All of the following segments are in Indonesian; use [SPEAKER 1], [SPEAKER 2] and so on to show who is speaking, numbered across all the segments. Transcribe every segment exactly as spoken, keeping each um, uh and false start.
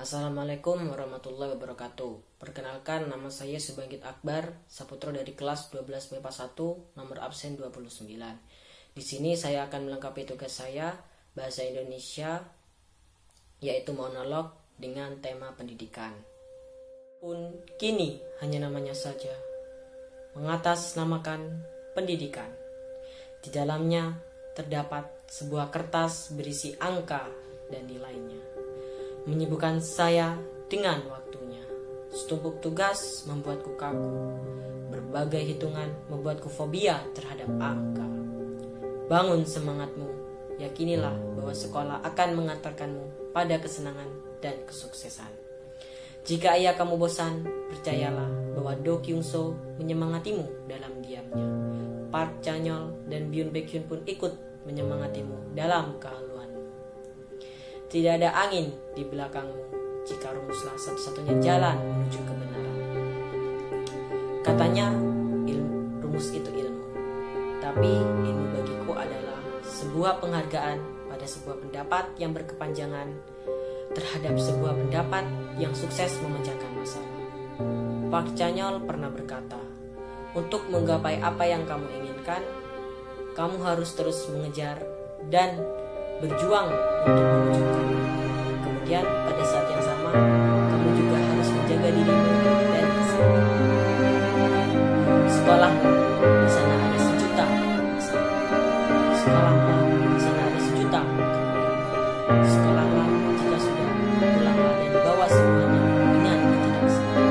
[SPEAKER 1] Assalamualaikum warahmatullahi wabarakatuh. Perkenalkan, nama saya Subagit Akbar, Saputra dari kelas dua belas M I P A satu, nomor absen dua puluh sembilan. Di sini saya akan melengkapi tugas saya, Bahasa Indonesia, yaitu monolog dengan tema pendidikan. Pun kini hanya namanya saja, mengatasnamakan pendidikan. Di dalamnya terdapat sebuah kertas berisi angka dan nilainya, menyibukkan saya dengan waktunya. Setumpuk tugas membuatku kaku. Berbagai hitungan membuatku fobia terhadap angka. Bangun semangatmu. Yakinilah bahwa sekolah akan mengantarkanmu pada kesenangan dan kesuksesan. Jika ayah kamu bosan, percayalah bahwa Do Kyung So menyemangatimu dalam diamnya. Park Cha-yeol dan Byun Baek-hyun pun ikut menyemangatimu dalam kehaluanmu. Tidak ada angin di belakangmu jika rumuslah satu-satunya jalan menuju kebenaran. Katanya ilmu, rumus itu ilmu. Tapi ilmu bagiku adalah sebuah penghargaan pada sebuah pendapat yang berkepanjangan terhadap sebuah pendapat yang sukses memecahkan masalah. Park Cha-yeol pernah berkata, untuk menggapai apa yang kamu inginkan, kamu harus terus mengejar dan berjuang untuk mewujudkannya. Kemudian pada saat yang sama, kamu juga harus menjaga dirimu dan kesehatan. Sekolahmu di sana ada sejuta masalah. Sekolahmu di sana ada sejuta. Sekolahlah jika sudah, pulanglah dan bawa semuanya dengan ketidaksengajaan.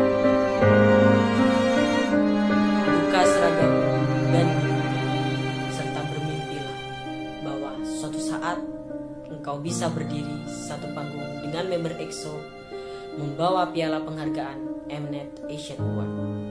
[SPEAKER 1] Buka seragam dan serta bermimpilah bahwa suatu saat engkau bisa berdiri satu panggung dengan member E X O membawa piala penghargaan Mnet Asian Award.